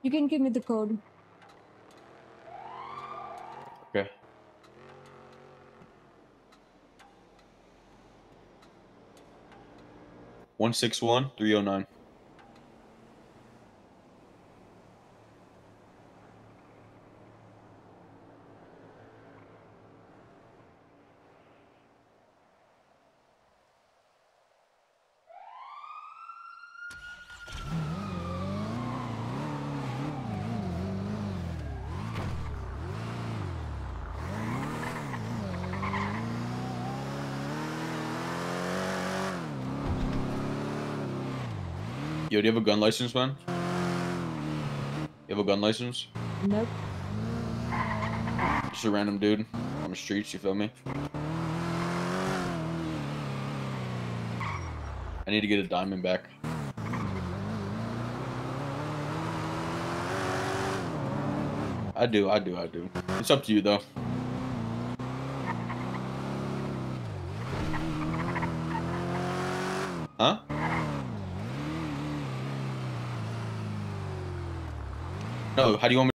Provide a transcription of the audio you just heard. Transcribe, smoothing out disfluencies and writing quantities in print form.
You can give me the code. Okay. $161,309. Yo, do you have a gun license, man? You have a gun license? Nope. Just a random dude on the streets, you feel me? I need to get a diamond back. I do. It's up to you, though. Huh? No, how do you want me